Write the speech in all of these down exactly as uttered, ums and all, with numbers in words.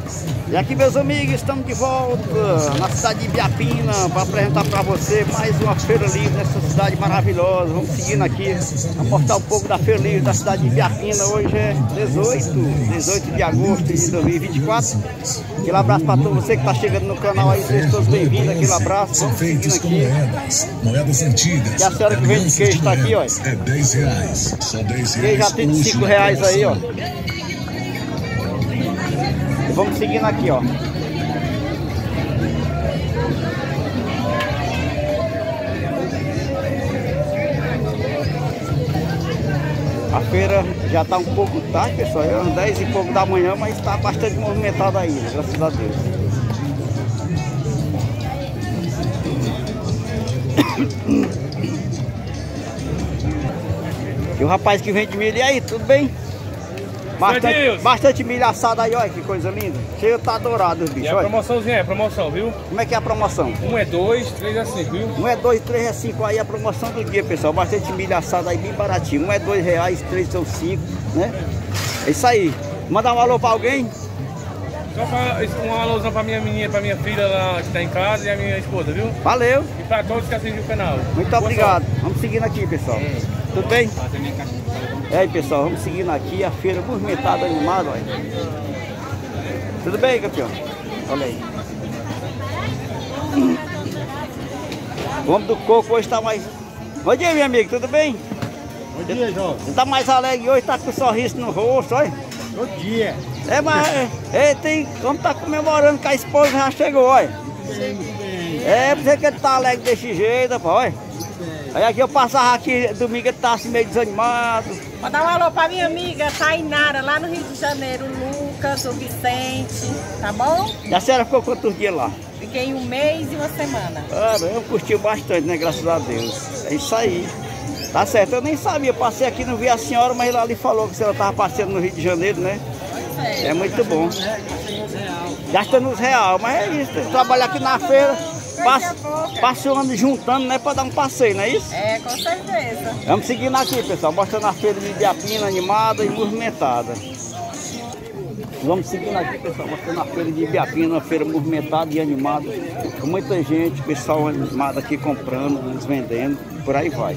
E aqui, meus amigos, estamos de volta na cidade de Ibiapina para apresentar para você mais uma feira livre nessa cidade maravilhosa. Vamos seguindo aqui, vamos mostrar um pouco da feira livre da cidade de Ibiapina. Hoje é dezoito de agosto de dois mil e vinte e quatro. Aquele abraço para todos você que está chegando no canal aí, sejam todos bem-vindos. Aquele abraço, vamos seguindo aqui. Moedas antigas. E a senhora que vende queijo está aqui, ó. É dez reais. Só dez reais. Queijo já tem cinco reais aí, ó. Vamos seguindo aqui, ó. A feira já está um pouco tarde, pessoal. É umas dez e pouco da manhã, mas está bastante movimentada ainda, graças a Deus. E o rapaz que vende milho, e aí, tudo bem? Bastante, bastante milho assado aí, olha que coisa linda. Chega, tá dourado os bichos. E a promoçãozinha é promoção, viu? Como é que é a promoção? Um é dois, três é cinco, viu? Um é dois, três é cinco, aí a promoção do dia, pessoal. Bastante milho assado aí, bem baratinho. Um é dois reais, três são cinco, né? É isso aí. Mandar um alô pra alguém? Só pra, um alôzão pra minha menina, pra minha filha lá que tá em casa e a minha esposa, viu? Valeu. E pra todos que assistem o canal. Muito Boa obrigado. sorte. Vamos seguindo aqui, pessoal. Hum. Tudo bem? É aí, pessoal, vamos seguindo aqui a feira movimentada, animada, olha. Tudo bem, campeão? Olha aí. O homem do coco hoje tá mais... Bom dia, meu amigo, tudo bem? Bom dia, João. Você tá mais alegre hoje, tá com um sorriso no rosto, olha. Bom dia. É, mas é, tem... Como tá comemorando que a esposa já chegou, olha. É, por isso que ele tá alegre desse jeito, rapaz, olha. Aí aqui eu passava aqui, domingo ele tá assim meio desanimado. Vou dar um alô pra minha amiga Tainara, lá no Rio de Janeiro, o Lucas, o Vicente, tá bom? E a senhora ficou quantos dias lá? Fiquei um mês e uma semana. Ah, eu curti bastante, né? Graças a Deus. É isso aí. Tá certo, eu nem sabia, passei aqui, não vi a senhora, mas ela ali falou que a senhora tava passeando no Rio de Janeiro, né? É, é muito bom. Gastando os real, mas é isso, trabalhar aqui na feira. Passa o ano juntando, né, para dar um passeio, não é isso? É, com certeza. Vamos seguindo aqui, pessoal, mostrando a feira de Ibiapina animada e movimentada. Vamos seguindo aqui, pessoal, mostrando a feira de Ibiapina, uma feira movimentada e animada, com muita gente, pessoal animado aqui comprando, uns vendendo, por aí vai.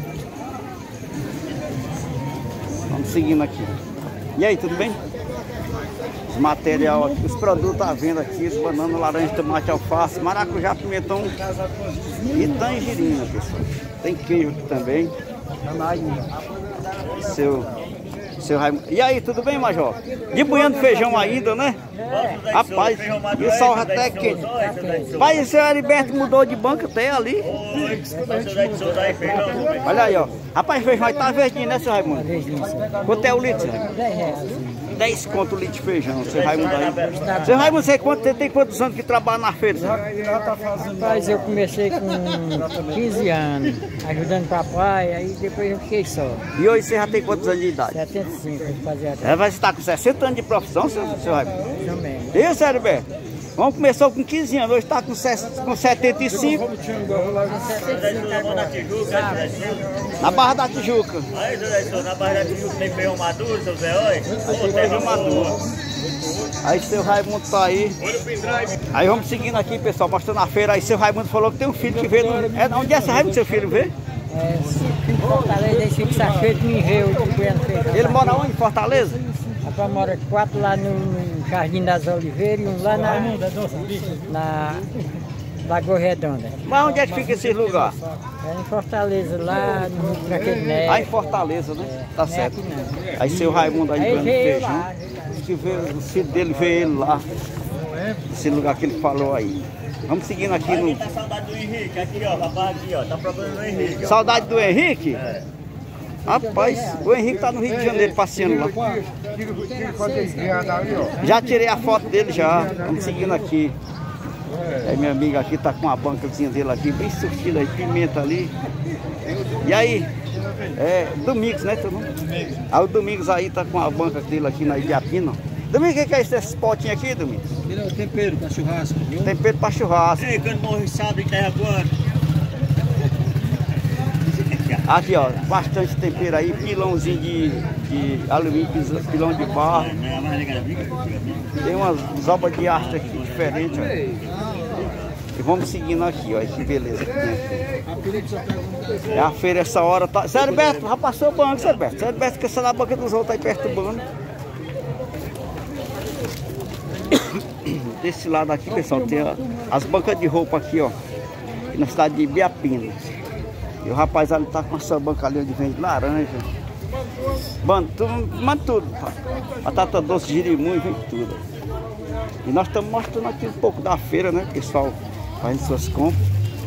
Vamos seguindo aqui. E aí, tudo bem? Os material aqui, os produtos à venda aqui, banana, laranja, tomate, alface, maracujá, pimentão e tangerina, pessoal. Tem queijo aqui também. Seu, seu Raimundo. E aí, tudo bem, Major? Debuiando feijão ainda, né? Rapaz, e o sol até quente. Pai, o seu Heriberto mudou de banco até ali. Olha aí, ó. Rapaz, feijão aí tá verdinho, né, seu Raimundo? Quanto é o litro? dez conto o litro de feijão, seu Raimundo aí. Seu Raimundo, você, quanto, você tem quantos anos que trabalha na feira? Rapaz, eu comecei com quinze anos, ajudando papai, aí depois eu fiquei só. E hoje você já tem quantos anos de idade? setenta e cinco, fazia até. É, vai estar com sessenta anos de profissão, seu, seu Raimundo? Também. E seu Heriberto? Vamos começou com quinze anos, hoje está com, com setenta e cinco. Na Barra da Tijuca. Aí, seu na Barra da Tijuca tem feijão maduro, seu Zé, olha. Tem feijão maduro. Aí seu Raimundo tá aí. Aí vamos seguindo aqui, pessoal, mostrando a feira. Aí seu Raimundo falou que tem um filho que veio. No... É, onde é seu Raimundo, seu filho vê? É, em Fortaleza, esse filho que está feito no enreio. Ele mora onde? Em Fortaleza? Rapaz, mora quatro lá no Jardim das Oliveiras e um lá na, na Lagoa Redonda. Mas onde é que fica esse lugar? É em Fortaleza, lá no naquele neto. Ah, em Fortaleza, né? É, tá certo. Aí seu Raimundo aí vendo feijão. Que veio, o filho dele veio ele lá. Esse lugar que ele falou aí. Vamos seguindo aqui no... Tá saudade do Henrique, aqui ó, rapaz, aqui ó, tá procurando o Henrique. Ó. Saudade do Henrique? É. Rapaz, o Henrique tá no Rio de Janeiro passeando lá. Já tirei a foto dele já. Vamos seguindo aqui. Aí minha amiga aqui tá com a bancazinha dele aqui, bem surtida aí, pimenta ali. E aí, é Domingos, né, todo mundo? Aí o Domingos aí tá com a banca dele aqui na Ibiapina. Domingos, o que é esse, esse potinho aqui, Domingos? Ele é o tempero para churrasco, viu? Tempero para churrasco. Ei, quando morre sábado em terra quando? Aqui, ó, bastante tempero aí, pilãozinho de, de alumínio, pilão de barro. Tem umas obras de arte aqui diferentes, ó. E vamos seguindo aqui, ó, que beleza que tem aqui. É a feira essa hora, tá... Zé Alberto, já passou o banco, Zé Alberto. Zé Alberto que essa na banca dos outros aí perturbando. Desse lado aqui, pessoal, tem a, as bancas de roupa aqui, ó. Aqui na cidade de Ibiapina. E o rapaz ali tá com essa banca ali onde vende laranja. Mano, tudo, mano, tudo. Batata doce, girimum, vem tudo. E nós estamos mostrando aqui um pouco da feira, né? O pessoal fazendo suas compras.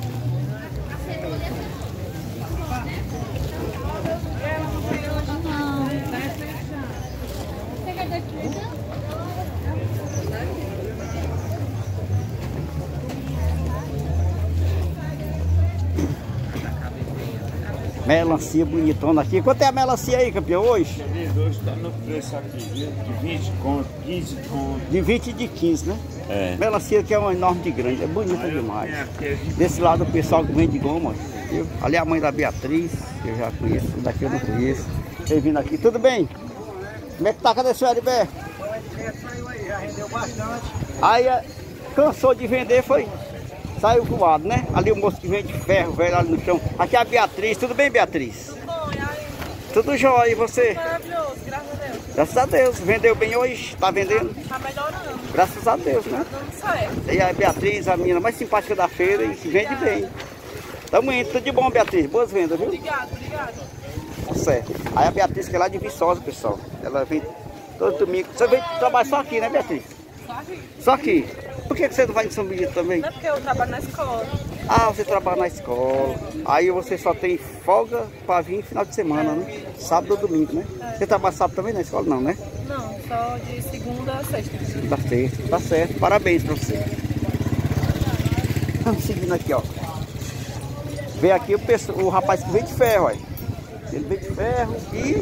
Melancia bonitona aqui. Quanto é a melancia aí, campeão, hoje? Hoje está no preço aqui, viu? De vinte conto, quinze conto. De vinte e de quinze, né? É. Melancia que é uma enorme de grande, é bonita demais. Desse lado o pessoal que vende goma, viu? Ali é a mãe da Beatriz, que eu já conheço, daqui eu não conheço. Tem vindo aqui, tudo bem? Como é que tá? Cadê o senhor Heriberto? Já rendeu bastante. Aí cansou de vender, foi? Saiu voado, né? Ali o moço que vende ferro, velho, ali no chão. Aqui é a Beatriz, tudo bem, Beatriz? Tudo bom, e aí? Tudo jóia, e você? Maravilhoso, graças a Deus. Graças a Deus, vendeu bem hoje? Tá vendendo? Tá melhorando, Graças a Deus, né? tá dando certo. E a Beatriz, a menina mais simpática da feira e se vende bem. Tamo indo, tudo de bom, Beatriz. Boas vendas, viu? Obrigado, obrigado. Tá certo. Aí a Beatriz, que é lá de Viçosa, pessoal. Ela vem todo domingo. Você vem trabalhar só aqui, né, Beatriz? Só aqui. Só aqui. Por que você não vai em São Benito também? Não é porque eu trabalho na escola. Ah, você trabalha na escola. Aí você só tem folga pra vir final de semana, né? Sábado ou domingo, né? Você trabalha sábado também na escola, não, né? Não, só de segunda a sexta. Tá certo, tá certo. Parabéns pra você. Vamos seguindo aqui, ó. Vem aqui o, pessoal, o rapaz que vende ferro, ó. Ele vende ferro e...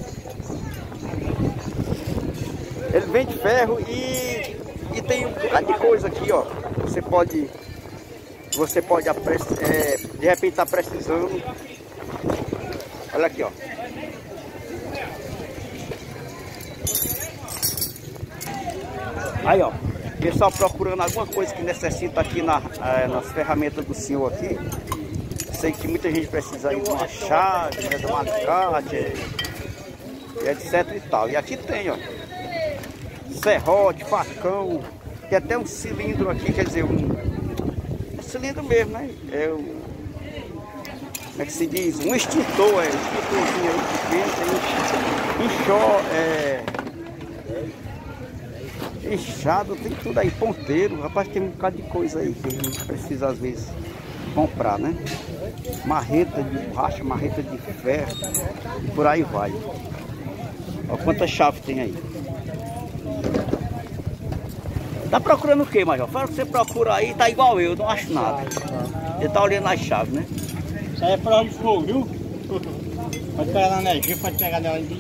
Ele vende ferro e... E tem um bocado de coisa aqui, ó. Você pode... Você pode, é, de repente, estar tá precisando. Olha aqui, ó. Aí, ó. Pessoal procurando alguma coisa que necessita aqui na, é, nas ferramentas do senhor aqui. Sei que muita gente precisa aí de uma chave, né, de um alicate, etc e tal. E aqui tem, ó. Serrote, facão. Tem até um cilindro aqui, quer dizer, um... cilindro mesmo, né? É o... Como é que se diz? Um extintor, é. Um extintorzinho aí pequeno, tem enxó, é... Enxado, tem tudo aí, ponteiro. Rapaz, tem um bocado de coisa aí que a gente precisa às vezes comprar, né? Marreta de borracha, marreta de ferro, e por aí vai. Olha quantas chaves tem aí. Tá procurando o que, Major? Fala que você procura aí, tá igual eu, não acho nada. Você tá olhando as chaves, né? Isso aí é prova de fogo, viu? Pode pegar na energia, pode pegar nela ali.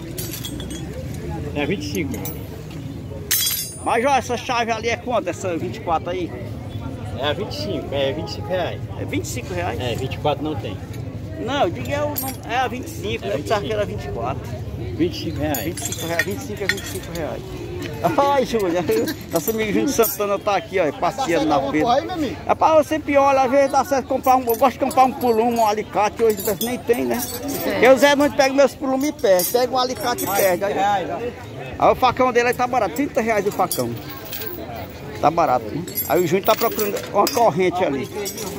É vinte e cinco. Major, essa chave ali é quanto? Essa vinte e quatro aí? É vinte e cinco, é vinte e cinco reais. É vinte e cinco reais? É, vinte e quatro não tem. Não, eu digo é, o, é a vinte e cinco, é eu pensava que era vinte e quatro. vinte e cinco reais. vinte e cinco reais, vinte e cinco é vinte e cinco reais. Ai, Júlia, nosso amigo Júnior Santana tá aqui, ó, passeando na feira. É pra você pior, às vezes dá certo comprar um, eu gosto de comprar um pulume, um alicate, hoje nem tem, né? Eu, Zé, não pego meus pulumes e perde, pega um alicate e perde. Aí, aí o facão dele aí tá barato, trinta reais o facão. Tá barato, né? Aí o Júnior tá procurando uma corrente ali.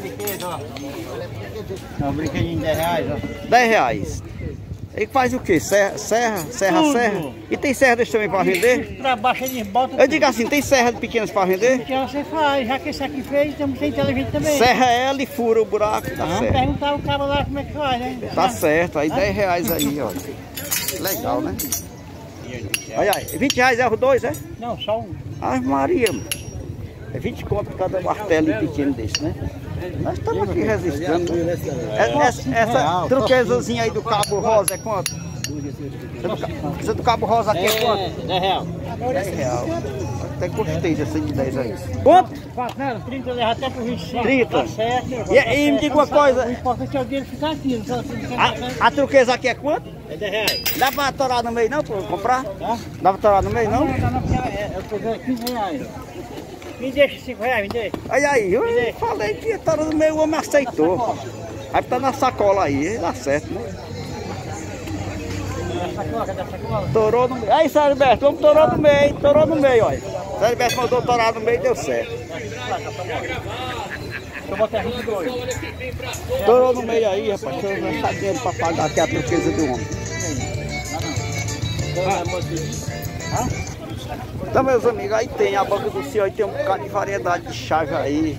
Um brinquedinho de dez reais, ó. dez reais. Ele faz o quê? Serra, serra, serra, Tudo. serra? E tem serra desse também para vender? Pra baixo eles botam. Eu digo assim, tem serra pequenas para vender? Que você faz, já que esse aqui fez, então tem inteligente também. Serra ela e fura o buraco da Vamos serra. perguntar o cara lá como é que faz, né? Tá certo, aí dez reais aí, ó. Legal, né? Olha aí, vinte reais é os dois, é? Não, só um. Ai, Maria, mano. É vinte conto cada martelo pequeno desse, né? Nós estamos aqui registrando. Né? Essa, essa truquezazinha aí do cabo rosa é quanto? Essa do, essa do cabo rosa aqui é quanto? dez reais. dez reais. até gostei dessa de dez aí. Quanto? Não, trinta leva até pro vinte e cinco. trinta? Tá certo. E, e me diga uma coisa. O importante é o dinheiro ficar aqui. Não só, não A, a turquesa aqui é quanto? é dez reais. Dá pra torar no meio não, pra comprar? Tá? Dá pra torar no meio não? Não, não, não, porque é, eu tô dando quinze reais. Me deixa cinco reais, me deixa. Aí aí, eu falei que ia torar no meio, o homem aceitou. Aí tá na sacola aí, dá certo, né? Sacola, cadê a sacola? Torou no meio. Aí, Sérgio Berto, vamos torou no meio, torou no meio, olha. Sérgio Berto mandou torar no meio e deu certo. Eu botei a vinte e dois. Torou no meio aí, rapaz, que eu não achar dinheiro pra pagar aqui a turquesa do homem. Ah. Então, meus amigos, aí tem a banca do senhor, aí tem um bocado de variedade de chave aí.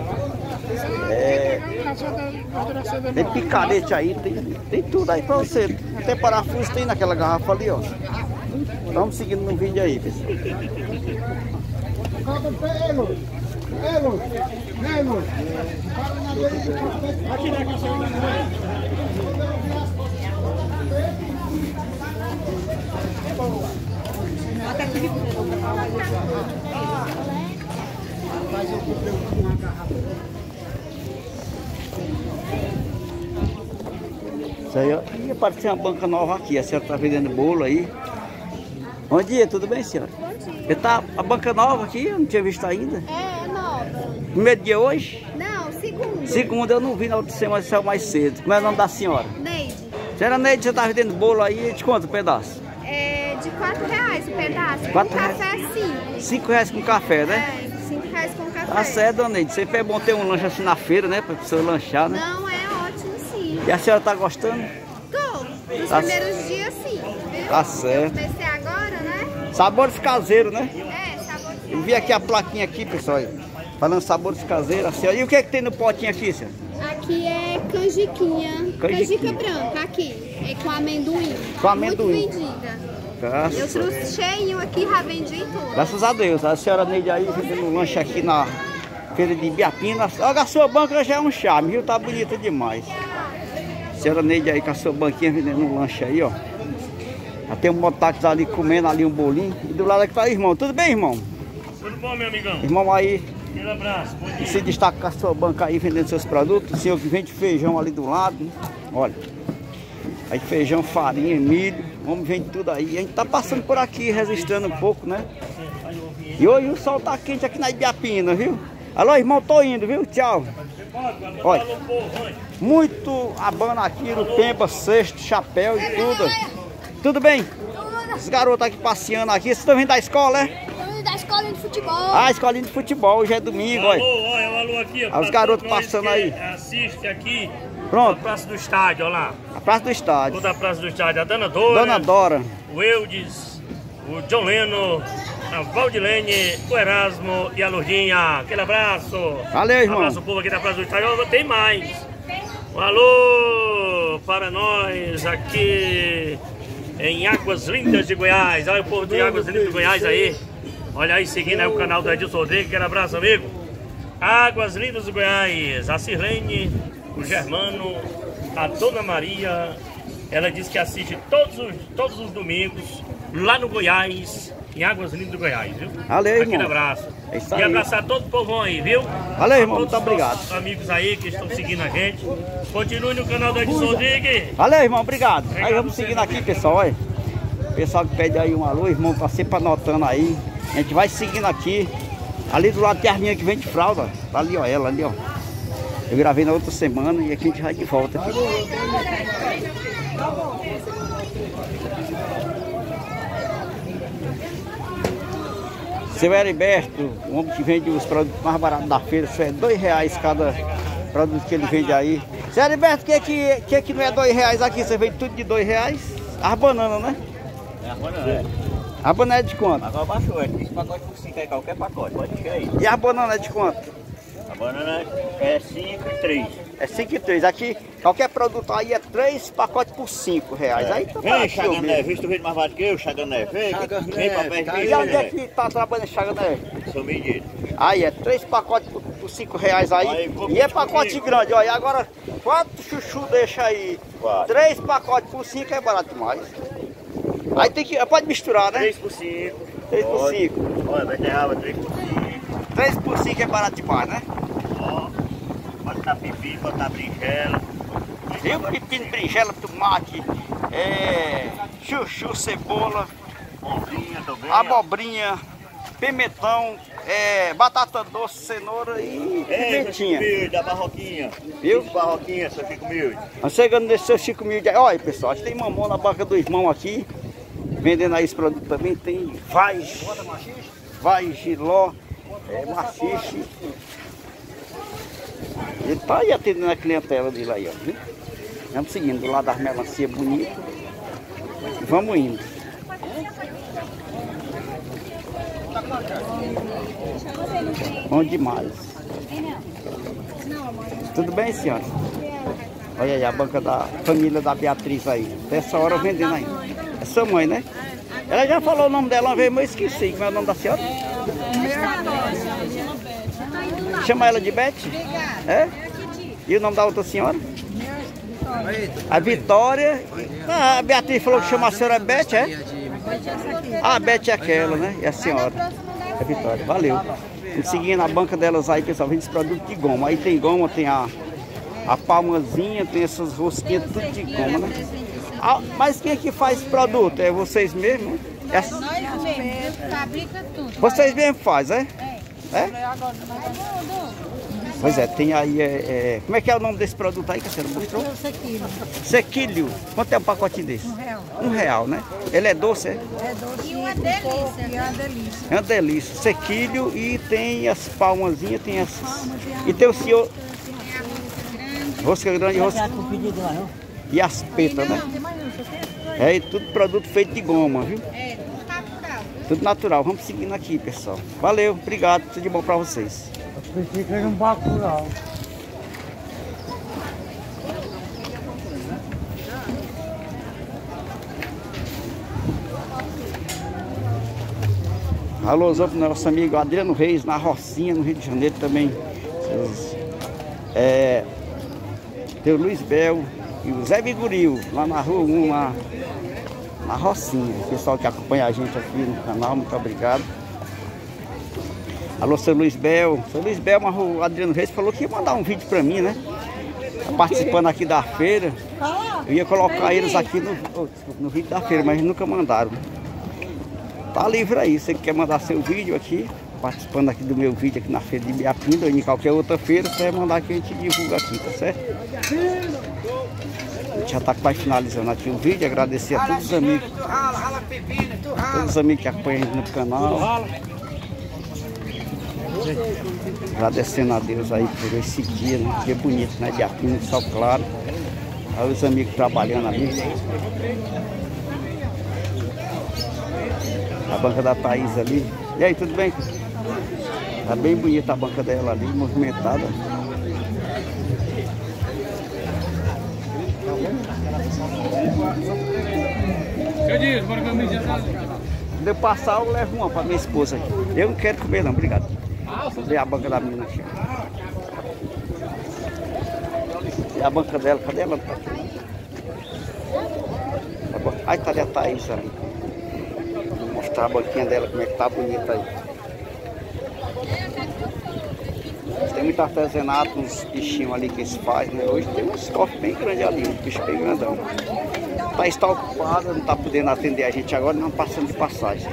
É, tem picarete aí, tem, tem tudo aí pra você. Tem parafuso, tem naquela garrafa ali, ó. Vamos seguindo no vídeo aí, pessoal. Isso aí, ó. E apareceu uma banca nova aqui. A senhora tá vendendo bolo aí. Bom dia, tudo bem, senhora? Bom dia. E tá a banca nova aqui, eu não tinha visto ainda. É, nova. Primeiro dia hoje? Não, segundo. Segunda eu não vi na outra semana, saiu mais cedo. Como é o nome da senhora? Neide. Senhora Neide, você tá vendendo bolo aí, de quanto o pedaço? É de quatro reais o pedaço. Quatro com reais? café cinco. Cinco reais com café, né? É, cinco reais com café. Tá certo, dona Neide. Sempre é bom ter um lanche assim na feira, né? Pra pessoa lanchar, né? Não, é ótimo sim. E a senhora tá gostando? Tô. Nos Tá primeiros dias sim, viu? Tá certo. Comecei agora, né? Sabores caseiros, né? É, sabor de Eu vi aqui a plaquinha aqui, pessoal. Falando sabores caseiros. Assim, ó. E o que é que tem no potinho aqui, senhora? Aqui é canjiquinha. Canjiquinha. Canjica branca, aqui. É com amendoim. Com amendoim. Muito vendida. Eu Graças, trouxe cheinho aqui, já vendi tudo. graças a Deus. A senhora Neide aí vendendo um lanche aqui na feira de Ibiapina. Olha, a sua banca já é um charme, viu? Tá bonita demais. A senhora Neide aí com a sua banquinha vendendo um lanche aí, ó. Já tem um mototáxi ali comendo ali um bolinho. E do lado aqui tá o irmão. Tudo bem, irmão? Tudo bom, meu amigão? Irmão aí, Aquele abraço, bom dia. se destaca com a sua banca aí vendendo seus produtos. O senhor que vende feijão ali do lado, né? Olha. Aí feijão, farinha, milho, vamos vender tudo aí. A gente tá passando por aqui, registrando um pouco, né? E hoje o sol tá quente aqui na Ibiapina, viu? Alô, irmão, tô indo, viu? Tchau. Olha, muito abana aqui no Pemba, cesto, chapéu e tudo. Tudo bem? Os garotos aqui passeando aqui. Vocês estão vindo da escola, é? Da escola de futebol. Ah, escolinha de futebol, hoje é domingo, olha. Alô, olha o alô aqui. Olha os garotos passando aí. Assiste aqui. Pronto. Na Praça do Estádio, olha lá. A praça do estádio. Toda a Praça do Estádio. A Dona Dora. Dona Dora. O Eudes. O John Leno. A Valdilene. O Erasmo e a Lourdinha. Aquele abraço. Valeu, irmão. Um abraço ao povo aqui da Praça do Estádio. Oh, tem mais. Um alô para nós aqui em Águas Lindas de Goiás. Olha o povo de Águas Lindas de Goiás aí. Olha aí, seguindo aí o canal do Edilson Rodrigues. Aquele abraço, amigo. Águas Lindas de Goiás. A Sirlene, o Germano, a Dona Maria. Ela diz que assiste todos os, todos os domingos lá no Goiás, em Águas Lindas do Goiás, viu? Valeu, irmão. Aquele abraço. É isso aí. E abraçar todo o povão aí, viu? Valeu, irmão. A Muito todos os obrigado. nossos amigos aí que estão seguindo a gente. Continue no canal do Edilson Rodrigues. Valeu, irmão. Obrigado. Aí Obrigado vamos você, seguindo meu aqui, amigo. pessoal, olha. O pessoal que pede aí um alô, irmão, tá sempre anotando aí. A gente vai seguindo aqui. Ali do lado tem a minha que vende fralda. Tá ali, ó, ela ali, ó. Eu gravei na outra semana e aqui a gente vai de volta aqui. Seu Heriberto, o homem que vende os produtos mais baratos da feira, isso é dois reais cada produto que ele vende aí. Seu Heriberto, o que, que, que, que não é dois reais aqui? Você vende tudo de dois reais? As bananas, né? É, a banana é. A banana é de quanto? Agora baixou, é esse pacote por cinco aí, qualquer pacote, pode encher aí. E a banana é de quanto? A banana é cinco e três. É cinco e três. Aqui, qualquer produto aí é três pacotes por cinco reais. Aí tá Vem, baratinho Chagané, mesmo. viu? Tu vende mais barato que eu, Chagané. Vem, vem pra perto aqui. E onde é que tá trabalhando Chagané? São medidos. Aí é três pacotes por, por cinco reais aí. Aí, E é pacote grande, olha. Agora, quanto chuchu deixa aí? Quatro. Três pacotes por cinco é barato demais. Aí tem que. Pode misturar, né? três por cinco. três por cinco. Olha, vai ter raba três por cinco. três por cinco é barato demais, né? Ó, pode botar pipi, botar berinjela. Viu? Pepino, berinjela, tomate, é, chuchu, cebola, Abobrinha também. abobrinha, pimentão, é, batata doce, cenoura e pimentinha. Ei, da barroquinha. Viu? Barroquinha, seu Chico Humilde. Nós chegando nesse seu Chico Humilde. Olha, pessoal, tem mamão na banca do irmão aqui, vendendo aí esse produto também. Tem vai, vai, giló, é, machixe. Ele tá aí atendendo a clientela dele aí, ó, viu? Vamos seguindo do lado das melancias bonitas. Vamos indo. Bom demais. Tudo bem, senhora? Olha aí a banca da família da Beatriz aí. Até essa hora vendendo aí. É sua mãe, né? Ela já falou o nome dela uma vez, mas eu esqueci. Como é o nome da senhora? Chama ela de Beth? É? E o nome da outra senhora? A Vitória. Ah, a Beatriz falou que chama a senhora Beth, é? Ah, a Beth é aquela, né? E a senhora? É a Vitória. Valeu. Vamos seguindo a banca delas aí, pessoal. Vende esse produto de goma. Aí tem goma, tem a, a palmazinha, tem essas rosquinhas, tudo de goma, né? Ah, mas quem é que faz produto? É vocês mesmos? É? Nós mesmos, fabrica tudo. Vocês mesmos fazem, é? É? Pois é, tem aí, é, é... como é que é o nome desse produto aí que a senhora mostrou? Sequilho. Sequilho. Quanto é um pacotinho desse? Um real. Um real, né? Ele é doce, é? É doce. E uma delícia. E uma delícia. É uma delícia. Sequilho e tem as palmazinhas, tem essas... E tem o senhor... Rosca grande, rosca... E as petas, né? É, e tudo produto feito de goma, viu? É, tudo natural. Tudo natural. Vamos seguindo aqui, pessoal. Valeu, obrigado. Tudo de bom pra vocês. Fica no Bacurau. Alô, para o nosso amigo Adriano Reis, na Rocinha, no Rio de Janeiro também. É, tem o Luiz Bel e o Zé Vigoril, lá na rua um, lá na Rocinha. O pessoal que acompanha a gente aqui no canal, muito obrigado. Alô, seu Luiz Bel. Seu Luiz Bel, mas o Adriano Reis falou que ia mandar um vídeo pra mim, né? Participando aqui da feira. Eu ia colocar eles aqui no, oh, no vídeo da feira, mas nunca mandaram. Tá livre aí, você que quer mandar seu vídeo aqui, participando aqui do meu vídeo aqui na feira de Ibiapina ou em qualquer outra feira, você vai mandar que a gente divulga aqui, tá certo? A gente já tá quase finalizando aqui o vídeo, agradecer a todos os amigos, todos os amigos que acompanham a gente no canal. Agradecendo a Deus aí por esse dia, né? Dia bonito, né? Ibiapina, sol claro. Aí os amigos trabalhando ali. A banca da Thaís ali. E aí, tudo bem? Tá bem bonita a banca dela ali, movimentada. Eu disse, bora comer já tá. Quando eu passar, eu levo uma pra minha esposa aqui. Eu não quero comer não, obrigado. Vê a banca da menina aqui. E a banca dela, cadê ela? Aí tá ali a Thaís ali. Vou mostrar a banquinha dela, como é que tá bonita aí. Tem muito artesanato, uns bichinhos ali que eles fazem, né? Hoje tem uns cofres bem grandes ali, um bicho bem grandão. Thaís está ocupada, não está podendo atender a gente agora, não passando de passagem.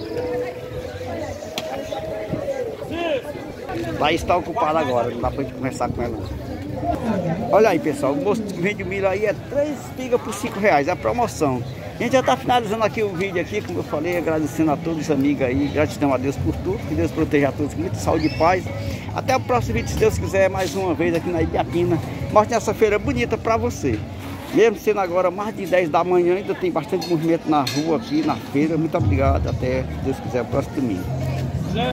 Thaís está ocupada agora, não dá pra gente conversar com ela. Olha aí, pessoal, o moço que vende milho aí é três espigas por cinco reais, é a promoção. A gente já está finalizando aqui o vídeo aqui, como eu falei, agradecendo a todos os amigos aí, gratidão a Deus por tudo, que Deus proteja a todos com muita saúde e paz. Até o próximo vídeo, se Deus quiser, mais uma vez aqui na Ibiapina, mostre essa feira bonita para você. Mesmo sendo agora mais de dez da manhã, ainda tem bastante movimento na rua aqui, na feira. Muito obrigado, até, se Deus quiser, o próximo domingo.